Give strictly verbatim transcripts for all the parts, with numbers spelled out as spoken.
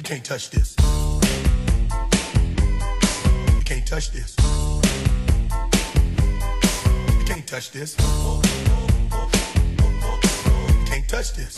You can't touch this. You can't touch this. You can't touch this. You can't touch this.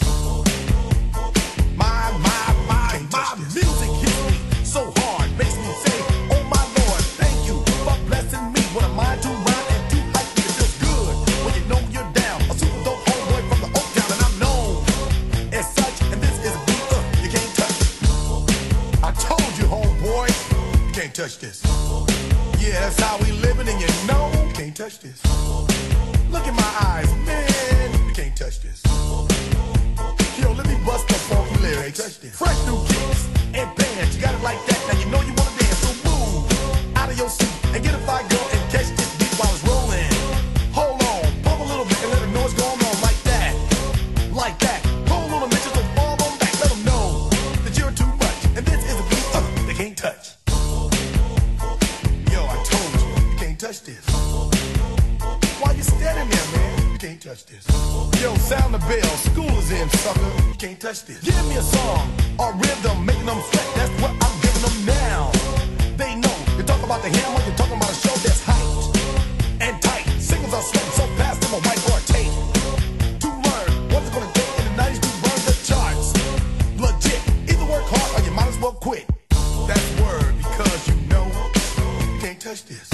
My, my, my, my music hits me so hard, makes me say, oh my Lord, thank you for blessing me. What am I to rhyme and to hype me? It feels good when you know you're down. A super dope homeboy from the Oak Town, and I'm known as such. And this is a beat uh, you can't touch. I told you, homeboy, you can't touch this. Yeah, that's how we living, and you know you can't touch this. Look in my eyes, man, you can't touch this. Yo, let me bust the funky lyrics. Fresh new kicks and bands, you got it like that. Now you know you wanna dance, so move out of your seat and get a fire girl and catch this beat while it's rolling. Hold on, pump a little bit and let them know what's going on like that, like that. Hold on a minute, just don't fall on back. Let them know that you're too much, and this is a beat uh, they can't touch. Yo, I told you, you can't touch this. Why you standing there, man? You can't touch this. Yo, sound the bell, school is in, sucker. You can't touch this. Give me a song or rhythm, making them sweat. That's what I'm giving them now. They know. You talk about the hammer, you're talking about a show that's hyped and tight. Singles are sweating so fast, them a white or tape. To learn what's it gonna take in the nineties to burn the charts. Legit. Either work hard or you might as well quit. That's word, because you know you can't touch this.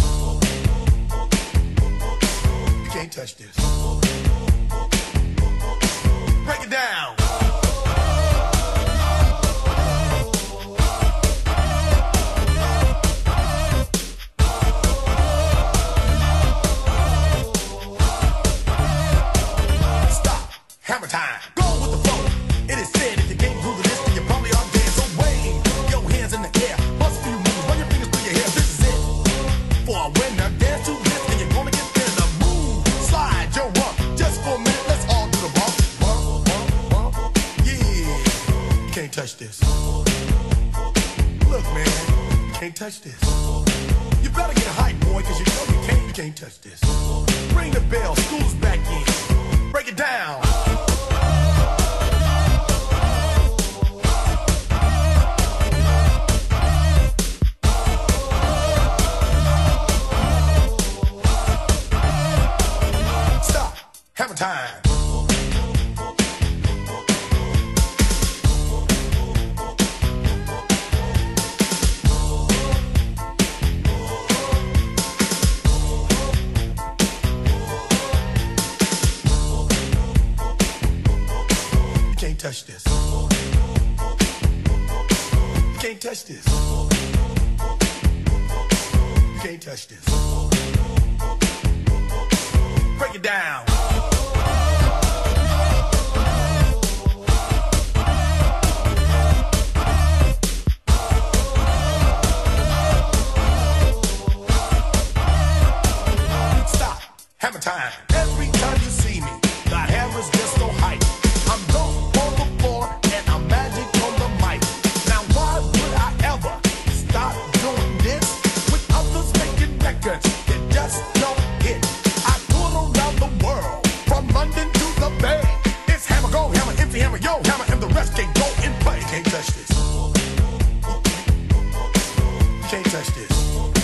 You can't touch this. Break it down. Stop. Hammer time. Go with the flow. It is said if you can't groove this, then you probably are dead. So wave your hands in the air. Bust a few moves. Run your fingers through your hair. This is it. For a winner, dance to this, and you're gonna get there. The move. Slide your rump. Just for a minute, let's all do the bump. Bump, bump, bump. Yeah. You can't touch this. Look, man. You can't touch this. You better get hype, boy, because you know you can't, you can't touch this. Ring the bell. School's back in. Break it down. Stop. Hammer time. You can't touch this. You can't touch this. You can't touch this. Break it down. Stop. Hammer time. Every time you see me, the hammer's just so hype. I'm dope on the floor and I'm magic on the mic. Now why would I ever stop doing this with others making records that just don't hit? I tour around the world, from London to the Bay. It's hammer, go hammer, empty hammer, yo hammer, and the rest can go and play. You can't touch this. You can't touch this.